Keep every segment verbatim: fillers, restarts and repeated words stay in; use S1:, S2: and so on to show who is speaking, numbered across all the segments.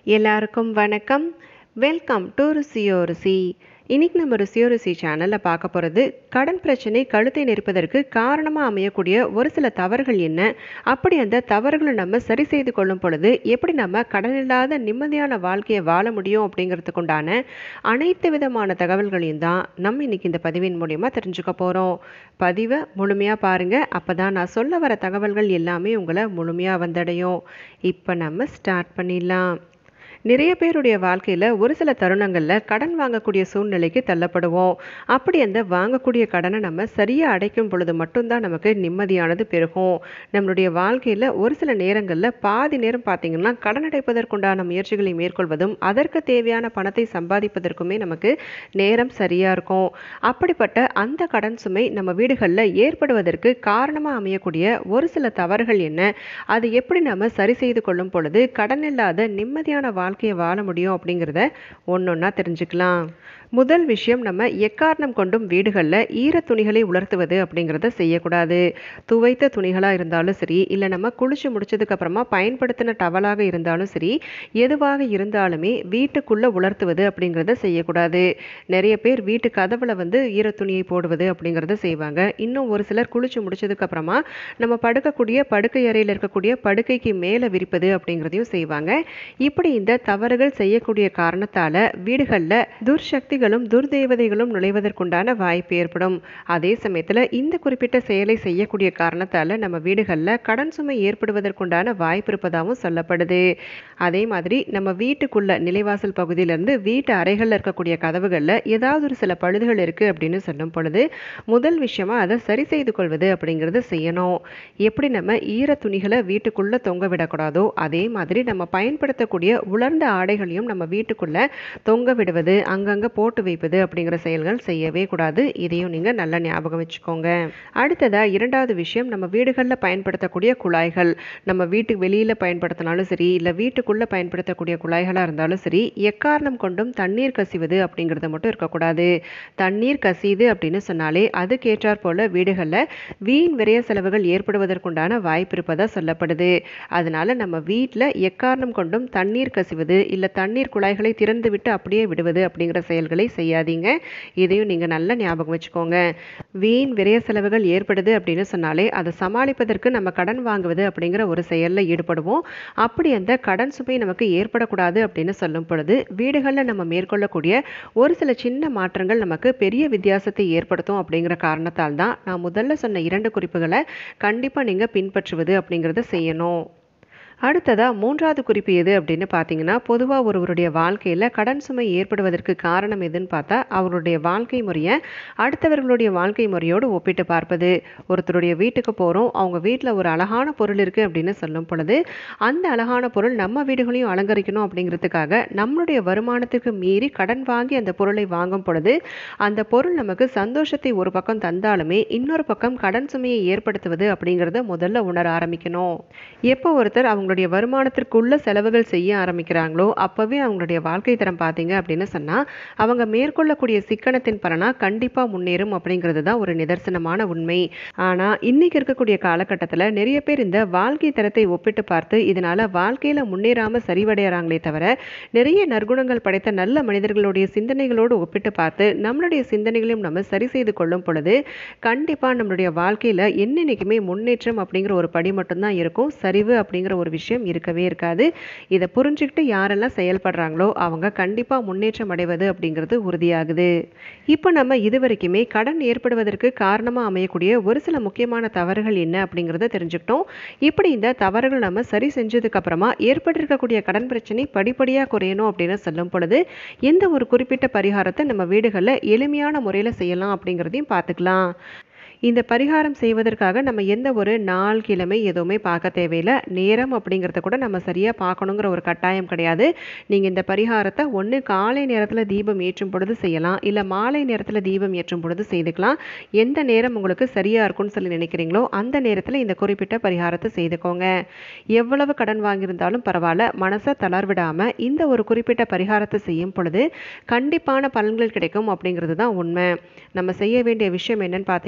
S1: எல்லாருக்கும் வணக்கம். Welcome to ருசியோ ருசி. இன்னைக்கு நம்ம ருசியோ ருசி சேனலில் பார்க்க போகிறது, கடன் பிரச்சனை கழுத்தை நெரிப்பதற்கு காரணமாக அமையக்கூடிய ஒரு சில தவறுகள் என்ன, அப்படி அந்த தவறுகளை நம்ம சரி செய்து கொள்ளும் பொழுது எப்படி நம்ம கடன் இல்லாத நிம்மதியான வாழ்க்கையை வாழ முடியும் அப்படிங்கிறதுக்கு உண்டான அனைத்து விதமான தகவல்களையும் தான் நம்ம இன்னைக்கு இந்த பதிவின் மூலியமாக தெரிஞ்சுக்க போகிறோம். பதிவை முழுமையாக பாருங்கள், அப்போ தான் நான் சொல்ல வர தகவல்கள் எல்லாமே உங்களை முழுமையாக வந்தடையும். இப்போ நம்ம ஸ்டார்ட் பண்ணிடலாம். நிறைய பேருடைய வாழ்க்கையில் ஒரு சில தருணங்களில் கடன் வாங்கக்கூடிய சூழ்நிலைக்கு தள்ளப்படுவோம். அப்படி அந்த வாங்கக்கூடிய கடனை நம்ம சரியாக அடைக்கும் பொழுது மட்டும்தான் நமக்கு நிம்மதியானது பெருகும். நம்மளுடைய வாழ்க்கையில் ஒரு சில நேரங்களில் பாதி நேரம் பார்த்திங்கன்னா கடன் அடைப்பதற்குண்டான முயற்சிகளை மேற்கொள்வதும் அதற்கு தேவையான பணத்தை சம்பாதிப்பதற்குமே நமக்கு நேரம் சரியாக இருக்கும். அப்படிப்பட்ட அந்த கடன் சுமை நம்ம வீடுகளில் ஏற்படுவதற்கு காரணமாக அமையக்கூடிய ஒரு சில தவறுகள் என்ன, அது எப்படி நம்ம சரி செய்து கொள்ளும் பொழுது கடன் இல்லாத நிம்மதியான வாழ்க்கை வாழ்க்கையை வாழ முடியும் அப்படிங்கிறத ஒன்னொன்னா தெரிஞ்சுக்கலாம். முதல் விஷயம், நம்ம எக்காரணம் கொண்டும் வீடுகளில் ஈர துணிகளை உலர்த்துவது அப்படிங்கிறத செய்யக்கூடாது. துவைத்த துணிகளாக இருந்தாலும் சரி, இல்லை நம்ம குளிச்சு முடிச்சதுக்கு அப்புறமா பயன்படுத்தின டவலாக இருந்தாலும் சரி, எதுவாக இருந்தாலுமே வீட்டுக்குள்ளே உலர்த்துவது அப்படிங்கிறத செய்யக்கூடாது. நிறைய பேர் வீட்டு கதவுல வந்து ஈர துணியை போடுவது அப்படிங்கிறத செய்வாங்க. இன்னும் ஒரு சிலர் குளிச்சு முடிச்சதுக்கு அப்புறமா நம்ம படுக்கக்கூடிய படுக்கை அறையில் இருக்கக்கூடிய படுக்கைக்கு மேலே விரிப்பது அப்படிங்கிறதையும் செய்வாங்க. இப்படி இந்த தவறுகள் செய்யக்கூடிய காரணத்தால வீடுகளில் துர்சக்திகளும் துர்தேவதைகளும் நுழைவதற்குண்டான வாய்ப்பு ஏற்படும். அதே சமயத்தில் இந்த குறிப்பிட்ட செயலை செய்யக்கூடிய காரணத்தால நம்ம வீடுகளில் கடன் சுமை ஏற்படுவதற்குண்டான வாய்ப்பு இருப்பதாகவும் சொல்லப்படுது. அதே மாதிரி நம்ம வீட்டுக்குள்ள நிலைவாசல் பகுதியிலிருந்து வீட்டு அறைகளில் இருக்கக்கூடிய கதவுகளில் ஏதாவது ஒரு சில பழுதுகள் இருக்கு அப்படின்னு சொல்லும் பொழுது முதல் விஷயமா அதை சரி செய்து கொள்வது அப்படிங்கிறது செய்யணும். எப்படி நம்ம ஈர துணிகளை வீட்டுக்குள்ள தொங்க விடக்கூடாதோ அதே மாதிரி நம்ம பயன்படுத்தக்கூடிய உலர்ந்த ஆடைகளையும் நம்ம வீட்டுக்குள்ள தொங்க விடுவது, அங்கங்க போட்டு வைப்பது அப்படிங்கிற செயல்கள் செய்யவே கூடாது. இதையும் நீங்க நல்லா ஞாபகம் வச்சுக்கோங்க. அடுத்ததா இரண்டாவது விஷயம், நம்ம வீடுகளில் பயன்படுத்தக்கூடிய குழாய்கள், நம்ம வீட்டுக்கு வெளியில பயன்படுத்தினாலும் சரி, இல்லை வீட்டுக்குள்ள பயன்படுத்தக்கூடிய குழாய்களா இருந்தாலும் சரி, எக்காரணம் கொண்டும் தண்ணீர் கசிவது அப்படிங்கிறது மட்டும் இருக்கக்கூடாது. தண்ணீர் கசியுது அப்படின்னு சொன்னாலே அதுக்கேற்றாற் போல வீடுகளில் வீண் விரைய செலவுகள் ஏற்படுவதற்குண்டான வாய்ப்பு இருப்பதா சொல்லப்படுது. அதனால நம்ம வீட்டில் எக்காரணம் கொண்டும் தண்ணீர் கசிவது இல்லை தண்ணீர் குழாய்களை திறந்து விட்டு அப்படியே விடுவது அப்படிங்கிற செயல்களை செய்யாதீங்க. இதையும் நீங்க நல்லா ஞாபகம் வச்சுக்கோங்க. வீண் விரைய செலவுகள் ஏற்படுது அப்படின்னு சொன்னாலே அதை சமாளிப்பதற்கு நம்ம கடன் வாங்குவது அப்படிங்கிற ஒரு செயலில் ஈடுபடுவோம். அப்படி அந்த கடன் சுமை நமக்கு ஏற்படக்கூடாது அப்படின்னு சொல்லும் பொழுது வீடுகளில் நம்ம மேற்கொள்ளக்கூடிய ஒரு சில சின்ன மாற்றங்கள் நமக்கு பெரிய வித்தியாசத்தை ஏற்படுத்தும். அப்படிங்கிற காரணத்தால் தான் நான் முதல்ல சொன்ன இரண்டு குறிப்புகளை கண்டிப்பாக நீங்க பின்பற்றுவது அப்படிங்கிறத செய்யணும். அடுத்ததா மூன்றாவது குறிப்பு எது அப்படின்னு பார்த்தீங்கன்னா, பொதுவாக ஒருவருடைய வாழ்க்கையில் கடன் சுமை ஏற்படுவதற்கு காரணம் எதுன்னு பார்த்தா அவருடைய வாழ்க்கை முறையை அடுத்தவர்களுடைய வாழ்க்கை முறையோடு ஒப்பிட்டு பார்ப்பது. ஒருத்தருடைய வீட்டுக்கு போகிறோம், அவங்க வீட்டில் ஒரு அழகான பொருள் இருக்குது அப்படின்னு சொல்லும் பொழுது அந்த அழகான பொருள் நம்ம வீடுகளையும் அலங்கரிக்கணும் அப்படிங்கிறதுக்காக நம்மளுடைய வருமானத்துக்கு மீறி கடன் வாங்கி அந்த பொருளை வாங்கும் பொழுது அந்த பொருள் நமக்கு சந்தோஷத்தை ஒரு பக்கம் தந்தாலுமே இன்னொரு பக்கம் கடன் சுமையை ஏற்படுத்துவது அப்படிங்கிறத முதல்ல உணர ஆரம்பிக்கணும். எப்போ ஒருத்தர் அவங்க அவங்களுடைய வருமானத்திற்குள்ள செலவுகள் செய்ய ஆரம்பிக்கிறாங்களோ அப்பவே அவங்களுடைய வாழ்க்கை தரம் பார்த்தீங்க அப்படின்னு சொன்னா அவங்க மேற்கொள்ளக்கூடிய சிக்கனத்தின் பலனா கண்டிப்பா முன்னேறும் அப்படிங்கிறது தான் ஒரு நிதர்சனமான உண்மை. ஆனா இன்னைக்கு இருக்கக்கூடிய காலகட்டத்தில் நிறைய பேர் இந்த வாழ்க்கை தரத்தை ஒப்பிட்டு பார்த்து இதனால வாழ்க்கையில முன்னேறாம சரிவடைகிறாங்களே தவிர நிறைய நற்குணங்கள் படைத்த நல்ல மனிதர்களுடைய சிந்தனைகளோடு ஒப்பிட்டு பார்த்து நம்மளுடைய சிந்தனைகளையும் நம்ம சரி செய்து கொள்ளும் பொழுது கண்டிப்பா நம்மளுடைய வாழ்க்கையில என்னைக்குமே முன்னேற்றம் அப்படிங்கிற ஒரு படி மட்டும்தான் இருக்கும். சரிவு அப்படிங்கிற ஒரு விஷயம் இருக்கவே இருக்காது. இதை புரிஞ்சுக்கிட்டு யாரெல்லாம் செயல்படுறாங்களோ அவங்க கண்டிப்பா முன்னேற்றம் அடைவது அப்படிங்கிறது உறுதியாகுது. இப்போ நம்ம இதுவரைக்குமே கடன் ஏற்படுவதற்கு காரணமா அமையக்கூடிய ஒரு சில முக்கியமான தவறுகள் என்ன அப்படிங்கிறத தெரிஞ்சுக்கிட்டோம். இப்படி இந்த தவறுகள் நம்ம சரி செஞ்சதுக்கு அப்புறமா ஏற்பட்டிருக்கக்கூடிய கடன் பிரச்சனை படிப்படியா குறையணும் அப்படின்னு சொல்லும் பொழுது எந்த ஒரு குறிப்பிட்ட பரிகாரத்தை நம்ம வீடுகளில் எளிமையான முறையில் செய்யலாம் அப்படிங்கிறதையும் பார்த்துக்கலாம். இந்த பரிகாரம் செய்வதற்காக நம்ம எந்த ஒரு நாள் கிழமை எதுவுமே பார்க்க தேவையில்லை. நேரம் அப்படிங்கிறத கூட நம்ம சரியாக பார்க்கணுங்கிற ஒரு கட்டாயம் கிடையாது. நீங்கள் இந்த பரிகாரத்தை ஒன்று காலை நேரத்தில் தீபம் ஏற்றும் பொழுது செய்யலாம், இல்லை மாலை நேரத்தில் தீபம் ஏற்றும் பொழுது செய்துக்கலாம். எந்த நேரம் உங்களுக்கு சரியாக இருக்கும்னு சொல்லி நினைக்கிறீங்களோ அந்த நேரத்தில் இந்த குறிப்பிட்ட பரிகாரத்தை செய்துக்கோங்க. எவ்வளவு கடன் வாங்கியிருந்தாலும் பரவாயில்ல, மனசை தளர்விடாமல் இந்த ஒரு குறிப்பிட்ட பரிகாரத்தை செய்யும் பொழுது கண்டிப்பான பலன்கள் கிடைக்கும் அப்படிங்கிறது தான் உண்மை. நம்ம செய்ய வேண்டிய விஷயம் என்னன்னு பார்த்தீங்கன்னா,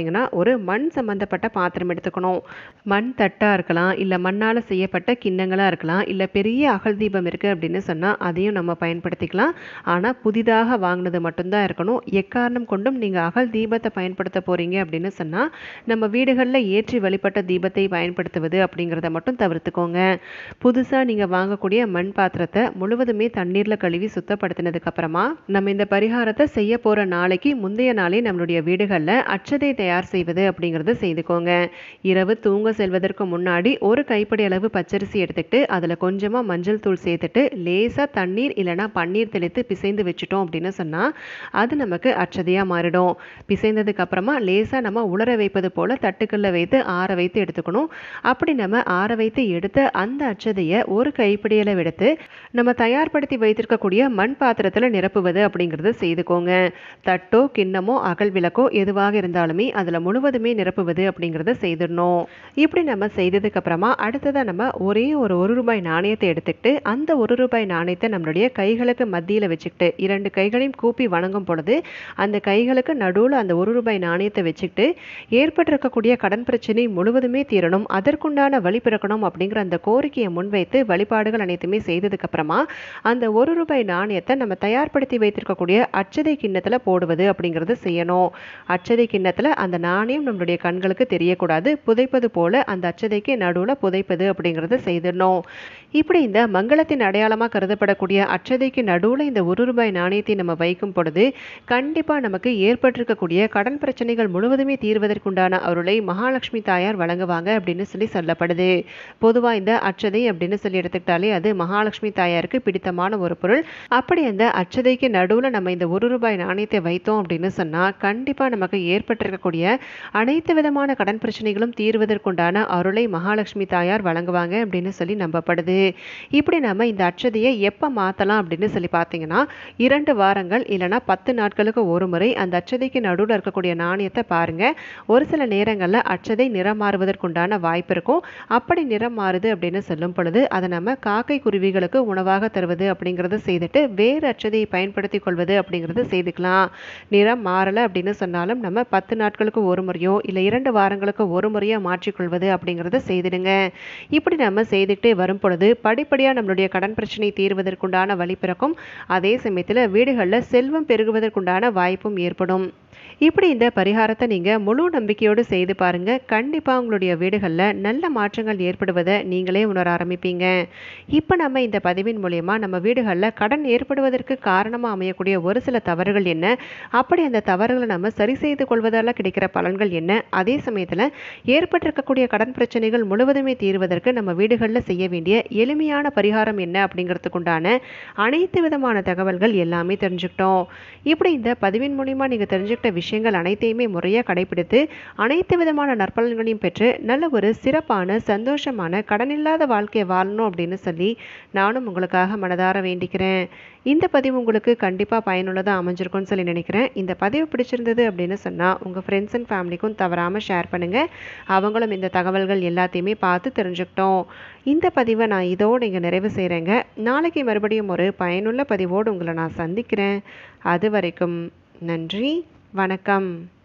S1: ஒரு மண் சம்மந்தப்பட்ட பாத்திரம் எடுத்துக்கணும். மண் தட்டாக இருக்கலாம், இல்லை மண்ணால் செய்யப்பட்ட கிண்ணங்களாக இருக்கலாம், இல்லை பெரிய அகல் தீபம் இருக்குது அப்படின்னு சொன்னால் அதையும் நம்ம பயன்படுத்திக்கலாம். ஆனால் புதிதாக வாங்கினது மட்டும்தான் இருக்கணும். எக்காரணம் கொண்டும் நீங்கள் அகல் தீபத்தை பயன்படுத்த போகிறீங்க அப்படின்னு சொன்னால் நம்ம வீடுகளில் ஏற்றி வழிபட்ட தீபத்தை பயன்படுத்துவது அப்படிங்கிறத மட்டும் தவிர்த்துக்கோங்க. புதுசாக நீங்கள் வாங்கக்கூடிய மண் பாத்திரத்தை முழுவதுமே தண்ணீரில் கழுவி சுத்தப்படுத்தினதுக்கு அப்புறமா நம்ம இந்த பரிகாரத்தை செய்ய போகிற நாளைக்கு முந்தைய நாளே நம்மளுடைய வீடுகளில் அட்சதை தயார் செய்வது அப்படிங்கிறத செய்துக்கோங்க. இரவு தூங்க செல்வதற்கு முன்னாடி ஒரு கைப்பிடி அளவு பச்சரிசி எடுத்துக்கிட்டு அதில் கொஞ்சமாக மஞ்சள் தூள் சேர்த்துட்டு லேசாக தண்ணீர் இல்லைனா பன்னீர் தெளித்து பிசைந்து வச்சுட்டோம் அப்படின்னு சொன்னால் அது நமக்கு அட்சதையாக மாறிடும். பிசைந்ததுக்கு அப்புறமா லேசாக நம்ம உலர வைப்பது போல் தட்டுக்கல்ல வைத்து ஆற வைத்து எடுத்துக்கணும். அப்படி நம்ம ஆற வைத்து எடுத்த அந்த அட்சதையை ஒரு கைப்பிடி அளவு எடுத்து நம்ம தயார்படுத்தி வைத்திருக்கக்கூடிய மண் பாத்திரத்தில் நிரப்புவது அப்படிங்கிறது செய்துக்கோங்க. தட்டோ கிண்ணமோ அகல் விளக்கோ எதுவாக இருந்தாலுமே அதில் முழுவதுமே நிரப்புவது அப்படிங்கிறத செய்திடணும். இப்படி நம்ம செய்ததுக்கு அப்புறமா அடுத்ததாக நம்ம ஒரே ஒரு ஒரு ரூபாய் நாணயத்தை எடுத்துக்கிட்டு அந்த ஒரு ரூபாய் நாணயத்தை நம்மளுடைய கைகளுக்கு மத்தியில் வச்சுக்கிட்டு இரண்டு கைகளையும் கூப்பி வணங்கும் பொழுது அந்த கைகளுக்கு நடுவில் அந்த ஒரு ரூபாய் நாணயத்தை வச்சுக்கிட்டு ஏற்பட்டிருக்கக்கூடிய கடன் பிரச்சனை முழுவதுமே தீரணும், அதற்குண்டான வழி பிறக்கணும் அப்படிங்கிற அந்த கோரிக்கையை முன்வைத்து வழிபாடுகள் அனைத்துமே செய்ததுக்கு அப்புறமா அந்த ஒரு ரூபாய் நாணயத்தை நம்ம தயார்படுத்தி வைத்திருக்கக்கூடிய அட்சதை கிண்ணத்தில் போடுவது அப்படிங்கிறது செய்யணும். அட்சதை கிண்ணத்தில் அந்த நாணயம் நம்மளுடைய கண்களுக்கு தெரியக்கூடாது, புதைப்பது போல அந்த அட்சதைக்கு நடுவில் புதைப்பது அப்படிங்கிறத செய்திடணும். இப்படி இந்த மங்களத்தின் அடையாளமாக கருதப்படக்கூடிய அட்சதைக்கு நடுவில் இந்த ஒரு ரூபாய் நாணயத்தை நம்ம வைக்கும் பொழுது கண்டிப்பாக நமக்கு ஏற்பட்டிருக்கக்கூடிய கடன் பிரச்சனைகள் முழுவதுமே தீர்வதற்குண்டான அருளை மகாலட்சுமி தாயார் வழங்குவாங்க அப்படின்னு சொல்லி சொல்லப்படுது. பொதுவாக இந்த அட்சதை அப்படின்னு சொல்லி எடுத்துக்கிட்டாலே அது மகாலட்சுமி தாயாருக்கு பிடித்தமான ஒரு பொருள். அப்படி அந்த அட்சதைக்கு நடுவில் நம்ம இந்த ஒரு ரூபாய் நாணயத்தை வைத்தோம் அப்படின்னு சொன்னால் கண்டிப்பாக நமக்கு ஏற்பட்டிருக்கக்கூடிய அனைத்து விதமான கடன் பிரச்சனைகளும் தீர்வதற்குண்டான அருளை மகாலட்சுமி தாயார் வழங்குவாங்க அப்படின்னு சொல்லி நம்பப்படுது. இப்படி நம்ம இந்த அட்சதையை எப்போ மாற்றலாம் அப்படின்னு சொல்லி பார்த்தீங்கன்னா இரண்டு வாரங்கள் இல்லைனா பத்து நாட்களுக்கு ஒரு முறை அந்த அட்சதைக்கு நடுவில் இருக்கக்கூடிய நாணயத்தை பாருங்க. ஒரு சில நேரங்களில் அட்சதை நிறம் மாறுவதற்குண்டான வாய்ப்பு இருக்கும். அப்படி நிறம் மாறுது அப்படின்னு சொல்லும் பொழுது அதை நம்ம காக்கை குருவிகளுக்கு உணவாக தருவது அப்படிங்கிறத செய்துட்டு வேறு அட்சதையை பயன்படுத்தி கொள்வது அப்படிங்கிறத செய்துக்கலாம். நிறம் மாறலை அப்படின்னு சொன்னாலும் நம்ம பத்து நாட்களுக்கு ஒரு முறையோ இல்லை இரண்டு வாரங்களுக்கு ஒரு முறையோ மாற்றிக்கொள்வது அப்படிங்கிறத செய்திடுங்க. இப்படி நம்ம செய்துக்கிட்டே வரும் பொழுது படிப்படியாக நம்மளுடைய கடன் பிரச்சனை தீர்வதற்குண்டான வழி பிறக்கும். அதே சமயத்தில் வீடுகளில் செல்வம் பெருகுவதற்குண்டான வாய்ப்பும் ஏற்படும். இப்படி இந்த பரிகாரத்தை நீங்கள் முழு நம்பிக்கையோடு செய்து பாருங்கள். கண்டிப்பாக உங்களுடைய வீடுகளில் நல்ல மாற்றங்கள் ஏற்படுவதை நீங்களே உணர ஆரம்பிப்பீங்க. இப்போ நம்ம இந்த பதிவின் மூலயமா நம்ம வீடுகளில் கடன் ஏற்படுவதற்கு காரணமாக அமையக்கூடிய ஒரு சில தவறுகள் என்ன, அப்படி அந்த தவறுகளை நம்ம சரி செய்து கொள்வதால் கிடைக்கிற பலன்கள் என்ன, அதே சமயத்தில் ஏற்பட்டிருக்கக்கூடிய கடன் பிரச்சனைகள் முழுவதுமே தீர்வதற்கு நம்ம வீடுகளில் செய்ய வேண்டிய எளிமையான பரிகாரம் என்ன அப்படிங்கிறதுக்குண்டான அனைத்து விதமான தகவல்கள் எல்லாமே தெரிஞ்சுக்கிட்டோம். இப்படி இந்த பதிவின் மூலயமா நீங்கள் தெரிஞ்சுக்கிட்ட விஷயங்கள் அனைத்தையுமே முறையாக கடைபிடித்து அனைத்து விதமான நற்பலன்களையும் பெற்று நல்ல ஒரு சிறப்பான சந்தோஷமான கடனில்லாத வாழ்க்கையை வாழணும் அப்படின்னு சொல்லி நானும் உங்களுக்காக மனதார வேண்டிக்கிறேன். இந்த பதிவு உங்களுக்கு கண்டிப்பாக பயனுள்ளதாக அமைஞ்சிருக்கும்னு சொல்லி நினைக்கிறேன். இந்த பதிவு பிடிச்சிருந்தது அப்படின்னு சொன்னால் உங்கள் ஃப்ரெண்ட்ஸ் அண்ட் ஃபேமிலிக்கும் தவறாமல் ஷேர் பண்ணுங்கள். அவங்களும் இந்த தகவல்கள் எல்லாத்தையுமே பார்த்து தெரிஞ்சுக்கிட்டோம். இந்த பதிவை நான் இதோடு இங்கே நிறைவு செய்கிறேங்க. நாளைக்கு மறுபடியும் ஒரு பயனுள்ள பதிவோடு உங்களை நான் சந்திக்கிறேன். அது வரைக்கும் நன்றி, வணக்கம்.